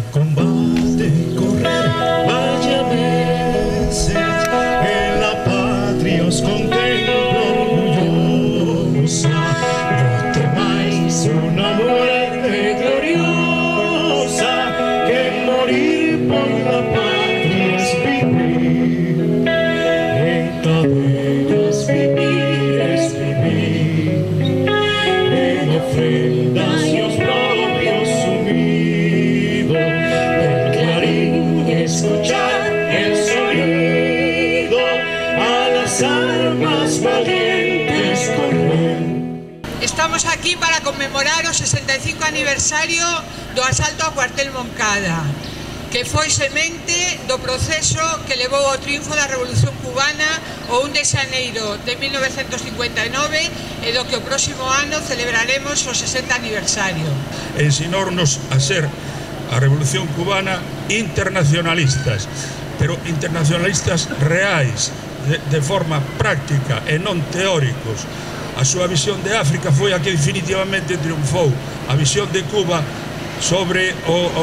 Combate, correr, vaya veces, en la patria os contemplo orgullosa. No temáis una muerte gloriosa, que morir por la patria es vivir. En cadenas vivir es vivir, en ofrendas y oprobios sumido, en clarín escuchar el sonido, a las armas valientes correr. Estamos aquí para conmemorar o 65 aniversario do asalto ao cuartel Moncada, que foi semente do proceso que levou ao triunfo da Revolución Cubana o 1 de xaneiro de 1959 e do que o próximo ano celebraremos o 60 aniversario. Ensinornos a ser a Revolución Cubana internacionalistas, pero internacionalistas reais, de forma práctica e non teóricos. A súa visión de África foi a que definitivamente triunfou. A visión de Cuba sobre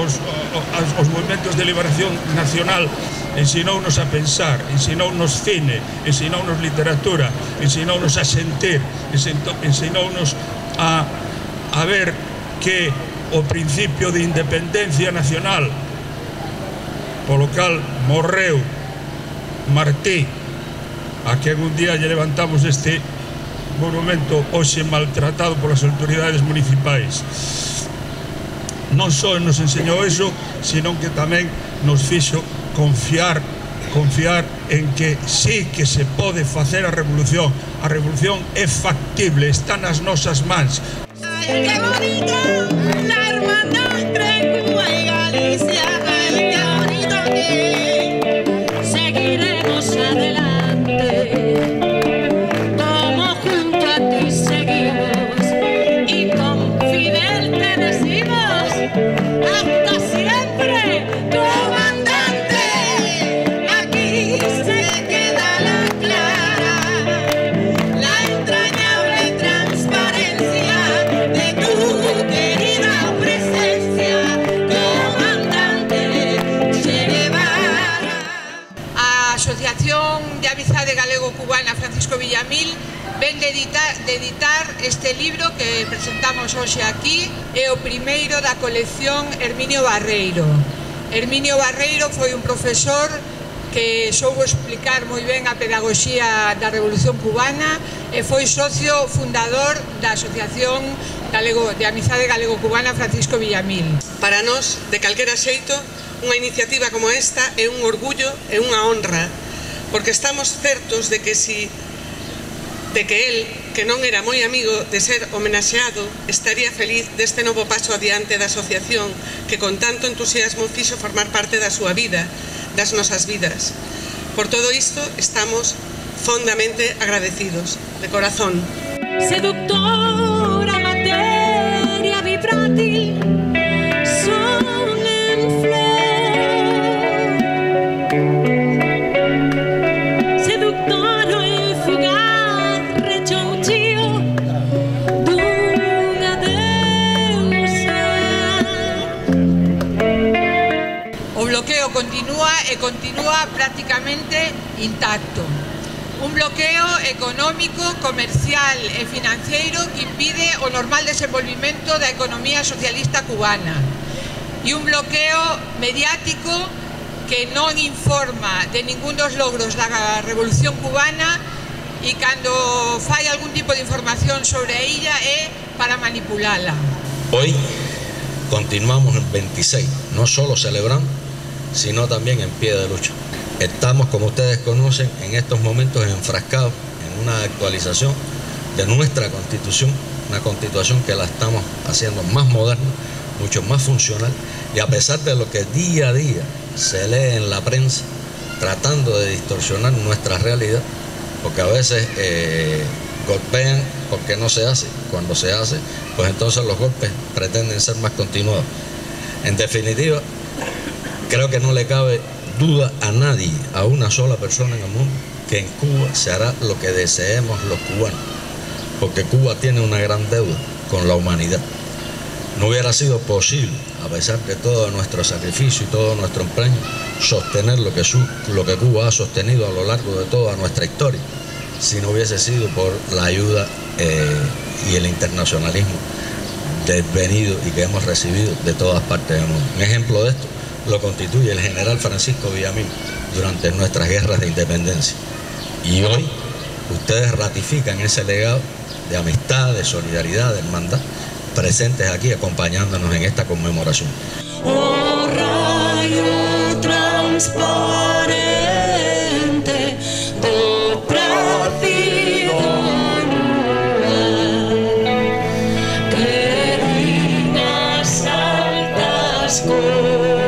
os movimentos de liberación nacional ensinounos a pensar, ensinounos cine, ensinounos literatura, ensinounos a sentir, ensinounos a ver que o principio de independencia nacional polo cal morreu Martí, a que algún día lle levantamos este monumento hoxe maltratado polas autoridades municipais. Non só nos enseñou iso, sino que tamén nos fixo confiar en que sí que se pode facer a revolución. A revolución é factible, está nas nosas mans. Ay, qué bonito, la hermandad entre Cuba y Galicia. Ay, qué bonito que seguiremos adelante. Como junto a ti seguimos y con Fidel te decimos hasta siempre, comandante. Aquí se queda la clara, la entrañable transparencia de tu querida presencia, comandante Che Guevara. A Asociación de Amizade Galego-Cubana Francisco Villamil ven de editar este libro que presentamos hoxe aquí, é o primeiro da colección Herminio Barreiro. Herminio Barreiro foi un profesor que soubo explicar moi ben a pedagogía da Revolución Cubana e foi socio fundador da Asociación de Amizade Galego-Cubana Francisco Villamil. Para nós, de calquera xeito, unha iniciativa como esta é un orgullo e unha honra, porque estamos certos de que el, que non era moi amigo de ser homenaxeado, estaría feliz deste novo paso adiante da asociación que con tanto entusiasmo fixo formar parte da súa vida, das nosas vidas. Por todo isto estamos fondamente agradecidos, de corazón. Seductora materia vibrátil, son en flor. Seductor e fugaz rechonchío dunha deusa. O bloqueo continúa e continúa prácticamente intacto. Un bloqueo económico, comercial e financeiro que impide o normal desenvolvimento da economía socialista cubana. E un bloqueo mediático que non informa de ningún dos logros da Revolución Cubana e cando fai algún tipo de información sobre ella é para manipulala. Hoy continuamos el 26, no solo celebrando, sino también en pie de lucha. Estamos, como ustedes conocen, en estos momentos enfrascados en una actualización de nuestra Constitución, una Constitución que la estamos haciendo más moderna, mucho más funcional, y a pesar de lo que día a día se lee en la prensa, tratando de distorsionar nuestra realidad, porque a veces golpean porque no se hace, cuando se hace, pues entonces los golpes pretenden ser más continuados. En definitiva, creo que no le cabe duda a nadie, a una sola persona en el mundo, que en Cuba se hará lo que deseemos los cubanos, porque Cuba tiene una gran deuda con la humanidad. No hubiera sido posible, a pesar de todo nuestro sacrificio y todo nuestro empeño, sostener lo que Cuba ha sostenido a lo largo de toda nuestra historia, si no hubiese sido por la ayuda y el internacionalismo devenido y que hemos recibido de todas partes del mundo. Un ejemplo de esto lo constituye el general Francisco Villamil durante nuestras guerras de independencia. Y hoy ustedes ratifican ese legado de amistad, de solidaridad, de hermandad, presentes aquí acompañándonos en esta conmemoración. Oh, rayo transparente del plácido lugar, que reinas altas